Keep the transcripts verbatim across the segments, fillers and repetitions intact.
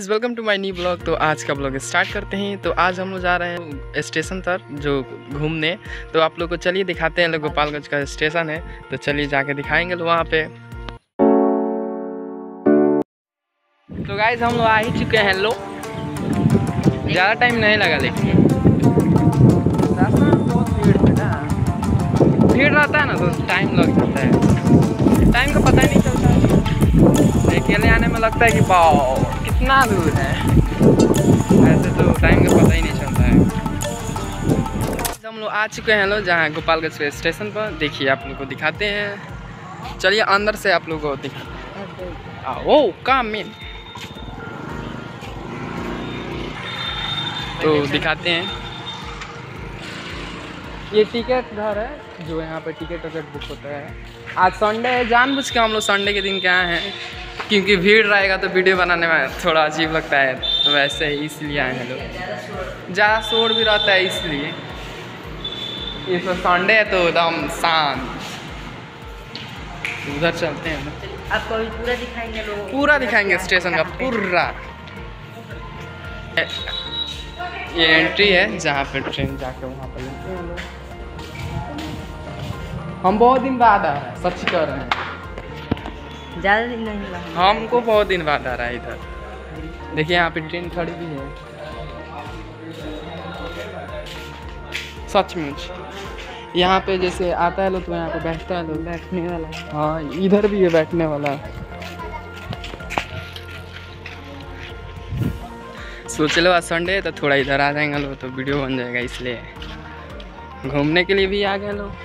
Guys welcome to my new blog. तो आज का ब्लॉग स्टार्ट करते हैं। तो आज हम लोग जा रहे हैं स्टेशन तक जो घूमने। तो आप लोग को चलिए दिखाते हैं। लोग गोपालगंज का स्टेशन है तो चलिए जाके दिखाएंगे लोग वहाँ पे। तो गाइज हम लोग आ ही चुके हैं। लोग ज़्यादा टाइम नहीं लगा देखिए। बहुत भीड़ है ना, भीड़ रहता है ना तो टाइम लग जाता है। टाइम का पता ही नहीं चलता है। अकेले आने में लगता है कि वाओ कितना दूर है, ऐसे तो टाइम का पता ही नहीं चलता है। हम लोग आ चुके हैं लोग जहाँ गोपालगंज स्टेशन पर। देखिए आप लोग को दिखाते हैं। चलिए अंदर से आप लोग को दिखाते हैं। ओ काम में तो दिखाते हैं। ये टिकट घर है जो यहाँ पर टिकट विकेट बुक होता है। आज संडे है, जानबूझ के हम लोग संडे के दिन क्या हैं क्योंकि भीड़ रहेगा तो वीडियो बनाने में थोड़ा अजीब लगता है, तो वैसे ही इसलिए आए हैं लोग। ज़्यादा शोर भी रहता है इसलिए। इस संडे है तो एकदम शांत। उधर चलते हैं, आपको अभी पूरा दिखाएंगे लोग, पूरा दिखाएंगे स्टेशन का पूरा। ये एंट्री है जहाँ पे ट्रेन जाके वहाँ पर लेते हैं लोग। हम बहुत दिन बाद आ रहे हैं, सच कह रहे हैं। ज़्यादा दिन नहीं हुआ हमको बहुत दिन बाद आ रहा है इधर। देखिए यहाँ पे ट्रेन खड़ी भी है। सचमुच यहाँ पे जैसे आता है लोग तो यहाँ पे बैठता है लोग। बैठने वाला। हाँ इधर भी है बैठने वाला। सोच लो आज संडे है तो थोड़ा इधर आ जाएंगे लोग तो वीडियो बन जाएगा, इसलिए घूमने के लिए भी आ गए लोग।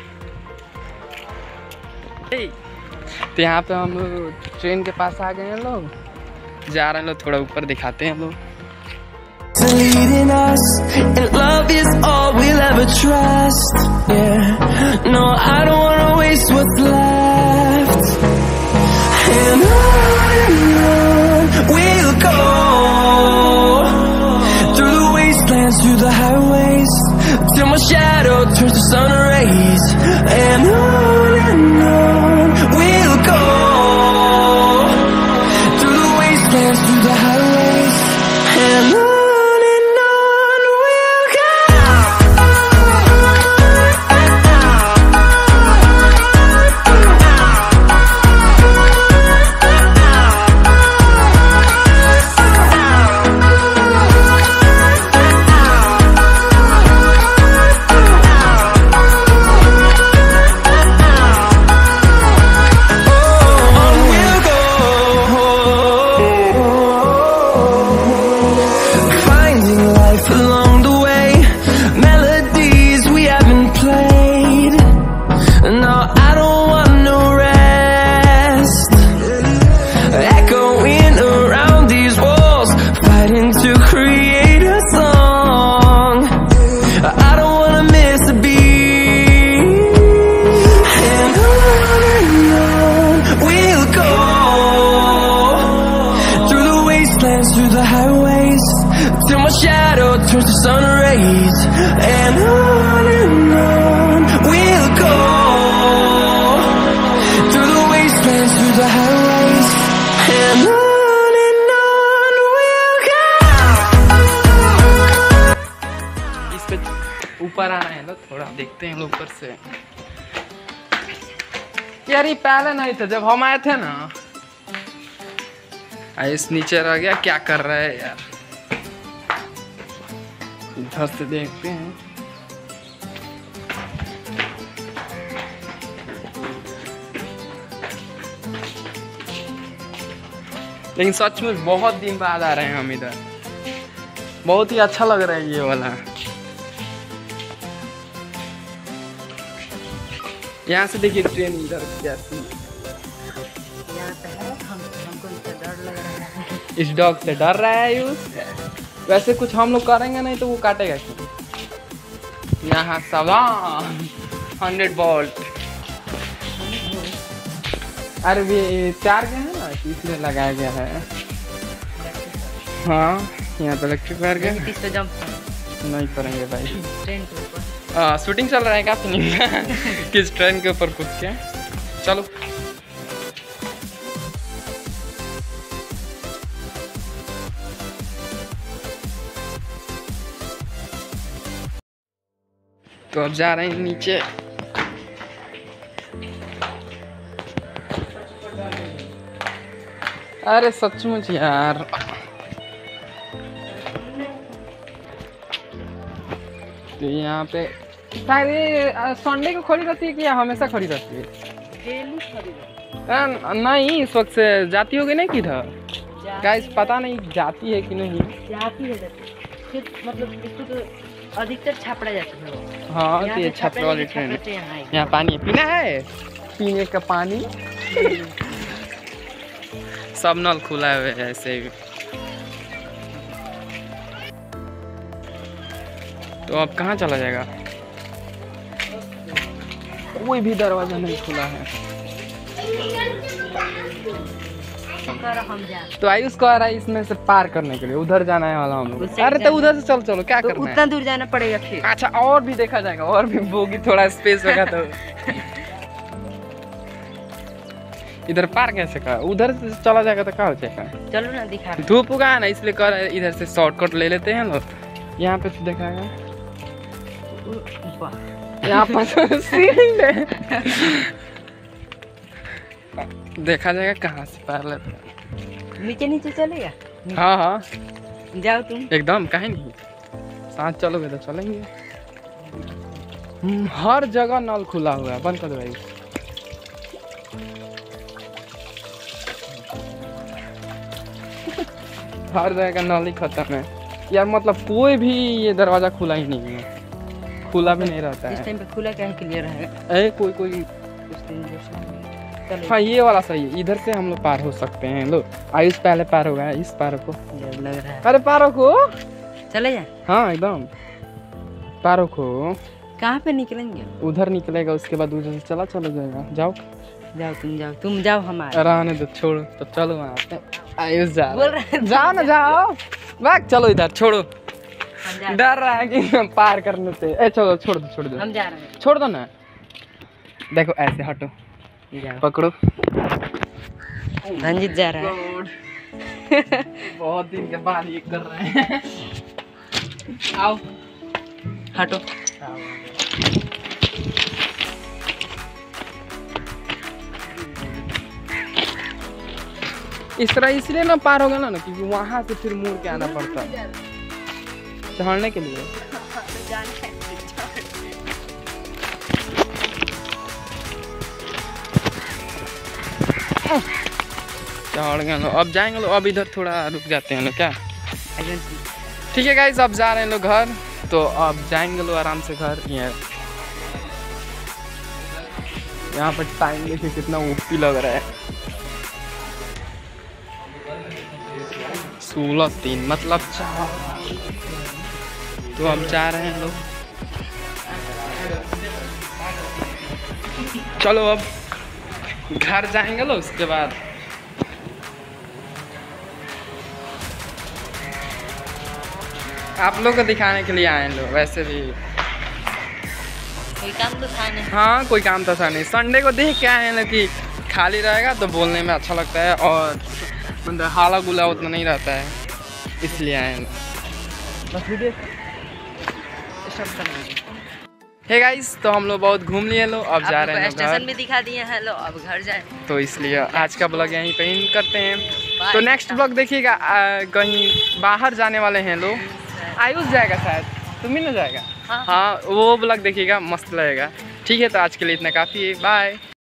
तो यहाँ पे हम लोग ट्रेन के पास आ गए हैं लोग, जा रहे हैं लोग। थोड़ा ऊपर दिखाते हैं लोग। Through the highways till my shadow turns to sun rays, and on and on we'll go through the wastelands, through the highways, and on and on we'll go. Through the highways till my shadow turns to sun rays, and on and on we'll go through the wastelands, through the highways, and on and on we'll go. इस पे ऊपर आना है लोग, थोड़ा देखते हैं लोग ऊपर से। यार ये पहले नहीं था जब हम आए थे ना। आइस नीचे रह गया, क्या कर रहा है यार। इधर से देखते हैं। लेकिन सच में बहुत दिन बाद आ रहे हैं हम इधर। बहुत ही अच्छा लग रहा है ये वाला। यहाँ से देखिए ट्रेन इधर कैसी। इस डॉग से डर रहा है यूज। वैसे कुछ हम लोग करेंगे नहीं तो वो काटेगा क्यों। यहाँ सावधान हंड्रेड वोल्ट। अरे ये चार के है ना इसलिए लगाया गया है। हाँ यहाँ पे इलेक्ट्रिक वायर के नहीं करेंगे भाई। ट्रेन के ऊपर शूटिंग चल रहा है क्या फिल्म का। किस ट्रेन के ऊपर कूद के। चलो तो अब जा रहे हैं नीचे। अरे सचमुच यार, तो यहाँ पे शायद संडे को खड़ी रहती है कि हमेशा खड़ी रहती है? डेली खरीद अ, नहीं इस वक्त से जाती होगी नहीं किधर गाइस, पता नहीं जाती है कि नहीं। जाती है जाती फिर मतलब इसको तो अधिकतर छापड़ा जाता है वो। हाँ यहाँ तो ये पे छपरे वाली ट्रेन है। छापड़े यहाँ है। यहाँ पानी पीना है, पीने का पानी सब नल खुला हुआ है ऐसे भी। तो अब कहाँ चला जाएगा? कोई भी दरवाजा नहीं खुला है। कर हम जा तो आयुष को आ रहा है इसमें से पार करने के लिए, उधर जाना है वाला हम लोग। उससे अरे तो जाना- उधर से चल चलो, क्या तो करना उतना है? दूर जाना पड़ेगा फिर। अच्छा और भी देखा जाएगा, और भी बोगी थोड़ा स्पेस होगा तो इधर पार कैसे का? उधर से चला जाएगा तो क्या हो जाएगा? चलो ना दिखा रहे। धूप उगा है ना इसलिए कर रहे हैं, इधर से शॉर्टकट ले लेते हैं लोग। यहाँ पे तो दिखाएगा, वाह। यहाँ पर तो सीढ़ी है। देखा जाएगा कहाँ से पार लेते हैं। नीचे नीचे चलेगा। हाँ हाँ जाओ तुम। एकदम, काहे नहीं, साथ चलोगे तो चलेंगे। हम्म, हर जगह नल खुला हुआ है, बंद कर दो भाई। हर जगह का नल ही खत्म है यार, मतलब कोई भी ये दरवाजा खुला ही नहीं है, खुला भी नहीं रहता इस है। टाइम पे खुला क्या है, क्लियर है। ए कोई कोई उस दिन जैसा चलो हाँ ये वाला सही है, इधर से हम लोग पार हो सकते हैं। लो आयुष पहले पार होगा, इस पार को। डर लग रहा है। अरे पारो को, चले जा। हाँ एकदम पारो को। कहाँ पे निकलेंगे? उधर निकलेगा, उसके बाद उधर से चला चला जाएगा। जाओ जाओ तुम जाओ, तुम जाओ हमारे। रहने दो, छोड़ो तो चलो वहाँ पे। आयुष जा बोल रहे हैं। जाओ ना, जाओ भाग, चलो इधर छोड़ो, हम जा डर रहा है कि पार करने से। ए चलो छोड़ दो, छोड़ दो, हम जा रहे हैं। छोड़ दो ना। देखो ऐसे हटो, जाओ। पकड़ो। रंजित जा रहा है। बहुत दिन के बाद ये कर रहे हैं। आओ हटो। इस तरह इसलिए ना पार हो गया ना, क्योंकि वहां से फिर मुड़ के आना पड़ता है चढ़ने के लिए। चढ़ गए लोग, अब जाएंगे लोग। अब इधर थोड़ा रुक जाते हैं लोग, क्या ठीक है गाइस, अब जा रहे हैं लोग घर। तो अब जाएंगे लोग आराम से घर। ये यहाँ पर टाइम देखिए कितना ओपी लग रहा है, सोलह तीन मतलब चार। तो अब जा रहे हैं लोग, चलो अब घर जाएंगे लोग। उसके बाद आप लोग को दिखाने के लिए आए लोग, वैसे भी कोई काम तो था नहीं। हाँ कोई काम तो था नहीं। संडे को देख के आए हैं ना कि खाली रहेगा तो बोलने में अच्छा लगता है, और मतलब हाला गुला उतना नहीं रहता है, इसलिए आए हैं। बस वीडियो हे गाइस, तो हम लोग बहुत घूम लिए लो, अब जा रहे हैं स्टेशन घर। भी दिखा दिए हैं, लो अब घर जाए। तो इसलिए आज का ब्लॉग यहीं पे एंड करते हैं। Bye. तो नेक्स्ट ब्लॉग देखिएगा, आ, कहीं बाहर जाने वाले हैं लोग। आयुष जाएगा शायद, तुम भी ना जाएगा? हाँ। हाँ वो ब्लॉग देखिएगा, मस्त लगेगा। ठीक है तो आज के लिए इतना काफ़ी है, बाय।